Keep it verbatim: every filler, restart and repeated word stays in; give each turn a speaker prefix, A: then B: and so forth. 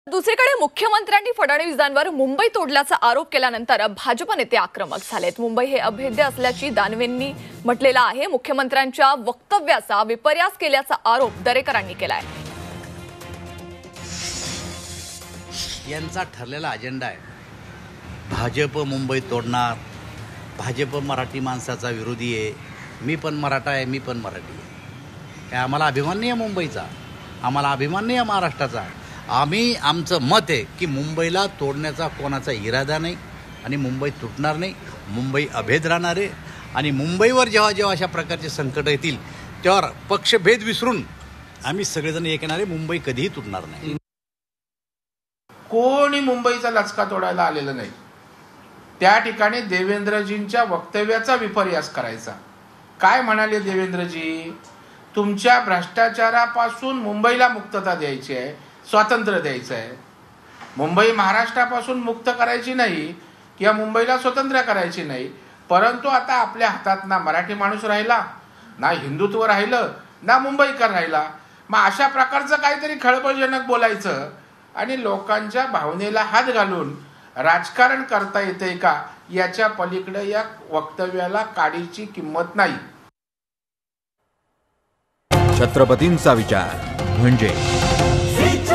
A: दुसरीकडे मुख्यमंत्र्यांनी फडणवीसांवर मुंबई तोडल्याचा आरोप केल्यानंतर भाजप नेते आक्रमक झालेत। मुंबई हे अभेद्य असल्याची दानवेंनी म्हटलेलं आहे। मुख्यमंत्र्यांच्या वक्तव्याचा विपर्यास केल्याचा आरोप दरेकरांनी केलाय।
B: यांचा ठरलेला अजेंडा आहे, भाजप मुंबई तोडणार, भाजप मराठी माणसाचा विरोधी आहे, मी पण मराठा आहे, मी पण मराठी आहे। काय आम्हाला अभिमान नाही आहे मुंबईचा, आम्हाला अभिमान नाही आहे महाराष्ट्राचा। आम्ही आमचं मत आहे की मुंबईला तोडण्याचा कोणाचा इरादा नाही आणि मुंबई तुटणार नाही, मुंबई अभेद राहणार आहे। आणि मुंबईवर जेव्हा जेव्हा अशा प्रकारचे संकट येतील तेव्हा पक्षभेद विसरून आम्ही सगळेजण एक येणारे, मुंबई कधीही तुटणार नाही।
C: कोणी मुंबईचा लचका तोडायला आलेलं नाही। त्या ठिकाणी देवेंद्रजींच्या वक्तव्याचा विपर्यास करायचा। काय म्हणाले देवेंद्रजी? तुमच्या भ्रष्टाचारापासून मुंबईला मुक्तता द्यायची आहे, स्वातंत्र्य द्यायचं आहे। मुंबई महाराष्ट्रापासून मुक्त करायची नाही किंवा मुंबईला स्वतंत्र करायची नाही, परंतु आता आपल्या हातात ना मराठी माणूस राहिला, ना हिंदुत्व राहिलं, ना मुंबईकर राहिला। मग अशा प्रकारचं काहीतरी खळबळजनक बोलायचं आणि लोकांच्या भावनेला हात घालून राजकारण करता येते का, याच्या पलीकडे या वक्तव्याला काडीची किंमत नाही।
D: छत्रपतींचा विचार म्हणजे